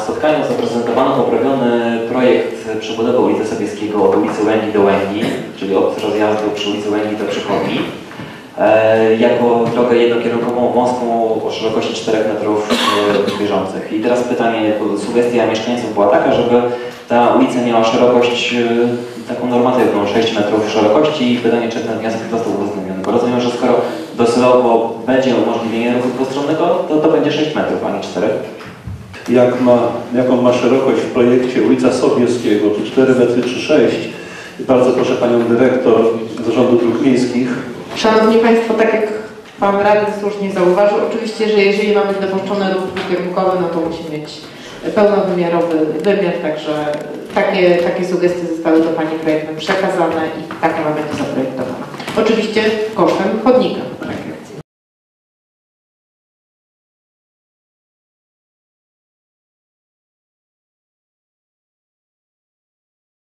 spotkaniu zaprezentowano poprawiony projekt przebudowy ulicy Sobieskiego od ulicy Łęgi do Łęgi, czyli od rozjazdu przy ulicy Łęgi do Przychodni, jako drogę jednokierunkową wąską o szerokości 4 metrów bieżących. I teraz pytanie, sugestia mieszkańców była taka, żeby ta ulica miała szerokość taką normatywną, 6 metrów szerokości i pytanie, czy ten wniosek został uwzględniony. Bo rozumiem, że skoro docelowo będzie umożliwienie ruchu dwustronnego, to będzie 6 metrów, a nie 4. Jaką ma szerokość w projekcie ulica Sobieskiego, czy 4 metry, czy 6? Bardzo proszę Panią Dyrektor Zarządu Dróg Miejskich. Szanowni Państwo, tak jak Pan Radny słusznie zauważył, oczywiście, że jeżeli mamy dopuszczony ruch dwukierunkowy, no to musi mieć pełnowymiarowy wymiar, także takie sugestie zostały do Pani projektem przekazane i taka ma będzie zaprojektowana. Oczywiście kosztem chodnika.